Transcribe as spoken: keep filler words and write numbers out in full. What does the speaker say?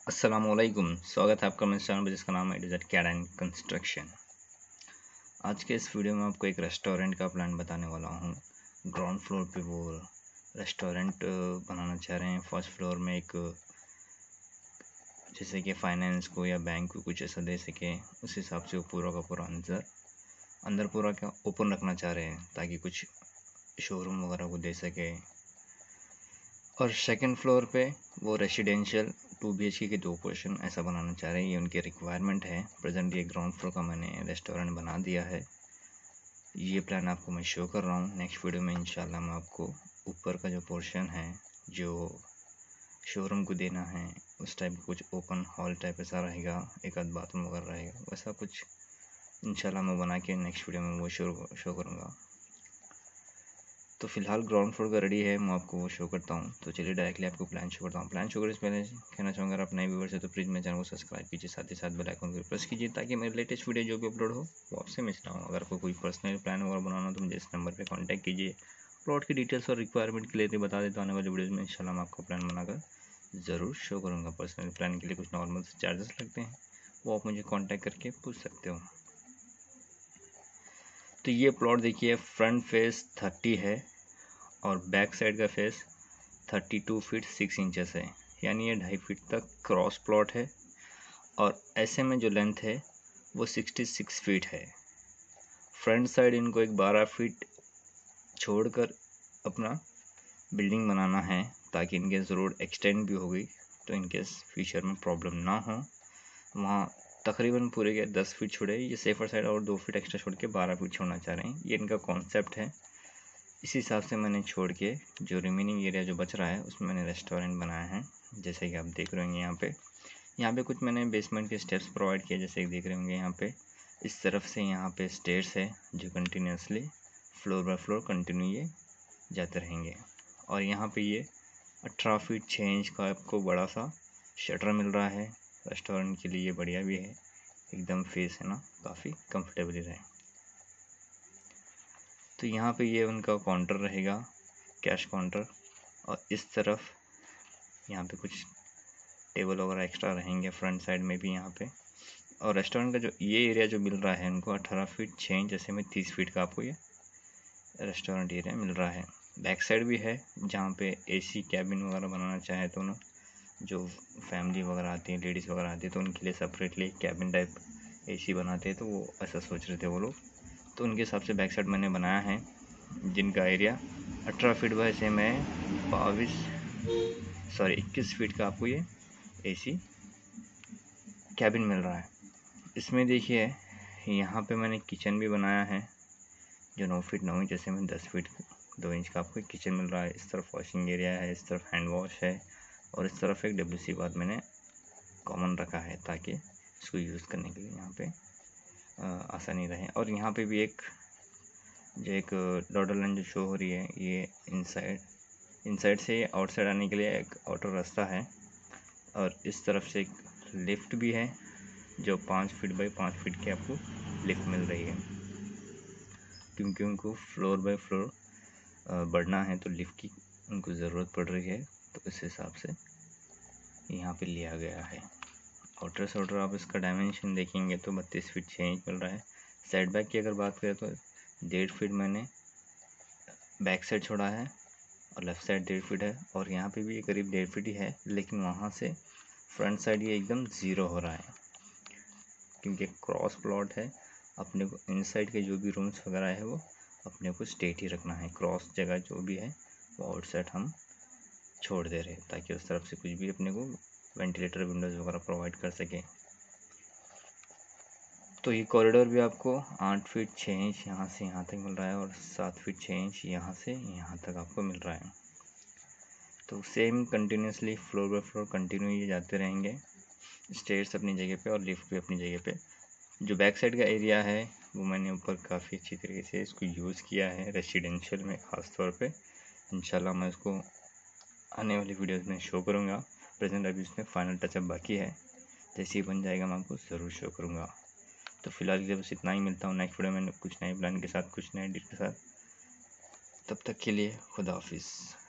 अस्सलामुअलैकुम, स्वागत है आपका मेरे चैनल पर जिसका नाम है डिज़र्ट कैड एंड कंस्ट्रक्शन। आज के इस वीडियो में आपको एक रेस्टोरेंट का प्लान बताने वाला हूँ। ग्राउंड फ्लोर पे वो रेस्टोरेंट बनाना चाह रहे हैं। फर्स्ट फ्लोर में एक जैसे कि फाइनेंस को या बैंक को कुछ ऐसा दे सके, उस हिसाब से वो पूरा का पूरा अंदर अंदर पूरा क्या ओपन रखना चाह रहे हैं ताकि कुछ शोरूम वगैरह को दे सके। और सेकंड फ्लोर पे वो रेसिडेंशियल टू बी एच के के दो पोर्शन ऐसा बनाना चाह रहे हैं। ये उनकी रिक्वायरमेंट है। प्रेजेंट ये ग्राउंड फ्लोर का मैंने रेस्टोरेंट बना दिया है। ये प्लान आपको मैं शो कर रहा हूँ। नेक्स्ट वीडियो में इंशाल्लाह मैं आपको ऊपर का जो पोर्शन है जो शोरूम को देना है उस टाइप कुछ ओपन हॉल टाइप ऐसा रहेगा, एक आध बाथरूम वगैरह रहेगा, वैसा कुछ इंशाल्लाह मैं बना के नेक्स्ट वीडियो में वो शो शो करूँगा। तो फिलहाल ग्राउंड फ्लोर का रेडी है, मैं आपको वो शो करता हूँ। तो चलिए डायरेक्टली आपको प्लान शो करता हूँ। प्लान शो करने से पहले कहना चाहूँगा, अगर आप नए व्यूअर्स हैं तो प्लीज़ मेरे चैनल को सब्सक्राइब कीजिए, साथ ही साथ बेल आइकन को प्रेस कीजिए ताकि मेरे लेटेस्ट वीडियो जो भी अपलोड हो वो आपसे मिस ना हो। अगर आपको कोई पर्सनल प्लान वगैरह बनाना हो तो मुझे इस नंबर पर कॉन्टैक्ट कीजिए। प्लॉट की डिटेल्स और रिक्वायरमेंट क्लियरली बता देता हूँ। आने वाले वीडियोज़ में इंशाल्लाह मैं आपको प्लान बनाकर ज़रूर शो करूँगा। पर्सनल प्लान के लिए कुछ नॉर्मल चार्जेस लगते हैं, वो आप मुझे कॉन्टैक्ट करके पूछ सकते हो। तो ये प्लॉट देखिए, फ्रंट फेस थर्टी है और बैक साइड का face thirty two feet six inches है, यानी ये ढाई फीट तक क्रॉस प्लॉट है। और ऐसे में जो लेंथ है वो सिक्सटी सिक्स फीट है। फ्रंट साइड इनको एक बारह फीट छोड़कर अपना बिल्डिंग बनाना है ताकि इनकेस रोड एक्सटेंड भी होगी तो इनकेस फ्यूचर में प्रॉब्लम ना हो। वहाँ तकरीबन पूरे के दस फीट छोड़े, ये सेफर साइड और दो फीट एक्स्ट्रा छोड़ के बारह फीट छोड़ना चाह रहे हैं। ये इनका कॉन्सेप्ट है। इस हिसाब से मैंने छोड़ के जो रिमेनिंग एरिया जो बच रहा है उसमें मैंने रेस्टोरेंट बनाया है। जैसे कि आप देख रहे होंगे यहाँ पे यहाँ पे कुछ मैंने बेसमेंट के स्टेप्स प्रोवाइड किए। जैसे कि देख रहे होंगे यहाँ पे इस तरफ से यहाँ पे स्टेयर्स है जो continuously floor by floor continue ये जाते रहेंगे। और यहाँ पे ये अठारह फीट छः इंच का आपको बड़ा सा शटर मिल रहा है। रेस्टोरेंट के लिए बढ़िया भी है, एकदम फेस है ना, काफ़ी कंफर्टेबली रहे। तो यहाँ पे ये उनका काउंटर रहेगा, कैश काउंटर। और इस तरफ यहाँ पे कुछ टेबल वगैरह एक्स्ट्रा रहेंगे फ्रंट साइड में भी यहाँ पे। और रेस्टोरेंट का जो ये एरिया जो मिल रहा है उनको अठारह फीट छः इंच जैसे में तीस फीट का आपको ये रेस्टोरेंट एरिया मिल रहा है। बैक साइड भी है जहाँ पे एसी कैबिन वगैरह बनाना चाहे तो ना, जो फैमिली वगैरह आती है, लेडीज़ वगैरह आती है तो उनके लिए सेपरेटली कैबिन टाइप एसी बनाते हैं, तो वो ऐसा सोच रहे थे वो लोग। तो उनके हिसाब से बैक साइड मैंने बनाया है, जिनका एरिया अठारह फीट बाय से में बाईस सॉरी इक्कीस फीट का आपको ये एसी कैबिन मिल रहा है। इसमें देखिए यहाँ पे मैंने किचन भी बनाया है जो नौ फीट नौ इंच जैसे में दस फीट दो इंच का आपको किचन मिल रहा है। इस तरफ वॉशिंग एरिया है, इस तरफ हैंड वॉश है और इस तरफ एक डब्ल्यू सी बाथ मैंने कॉमन रखा है ताकि इसको यूज़ करने के लिए यहाँ पे आसानी रहे। और यहाँ पे भी एक जो एक डॉटर लाइन जो शो हो रही है, ये इनसाइड इनसाइड से आउटसाइड आने के लिए एक आउटर रास्ता है। और इस तरफ से एक लिफ्ट भी है जो पाँच फीट बाई पाँच फीट की आपको लिफ्ट मिल रही है, क्योंकि उनको फ्लोर बाय फ्लोर बढ़ना है तो लिफ्ट की उनको ज़रूरत पड़ रही है। तो इस हिसाब से यहाँ पे लिया गया है। आउटर से आउटर आप इसका डायमेंशन देखेंगे तो बत्तीस फीट छः इंच मिल रहा है। साइड बैक की अगर बात करें तो डेढ़ फीट मैंने बैक साइड छोड़ा है और लेफ़्ट साइड डेढ़ फीट है। और यहाँ पे भी करीब डेढ़ फीट ही है, लेकिन वहाँ से फ्रंट साइड ये एकदम ज़ीरो हो रहा है क्योंकि क्रॉस प्लॉट है। अपने को इनसाइड के जो भी रूम्स वगैरह है वो अपने को स्ट्रेट ही रखना है। क्रॉस जगह जो भी है वो आउटसाइड हम छोड़ दे रहे हैं ताकि उस तरफ से कुछ भी अपने को वेंटिलेटर विंडोज़ वगैरह प्रोवाइड कर सकें। तो ये कॉरिडोर भी आपको आठ फीट छः इंच यहाँ से यहाँ तक मिल रहा है और सात फीट छः इंच यहाँ से यहाँ तक आपको मिल रहा है। तो same continuously floor by floor continue ये जाते रहेंगे, स्टेयर्स अपनी जगह पे और लिफ्ट भी अपनी जगह पे। जो बैक साइड का एरिया है वो मैंने ऊपर काफ़ी अच्छी तरीके से इसको यूज़ किया है रेसिडेंशियल में ख़ास तौर पे। इंशाल्लाह मैं इसको आने वाली वीडियोस में शो करूँगा। प्रेजेंट अभी इसमें फाइनल टचअप बाकी है, जैसे ही बन जाएगा मैं आपको ज़रूर शो करूँगा। तो फिलहाल के लिए बस इतना ही, मिलता हूँ नेक्स्ट वीडियो में कुछ नए प्लान के साथ, कुछ नए डिट के साथ। तब तक के लिए खुदा हाफिज़।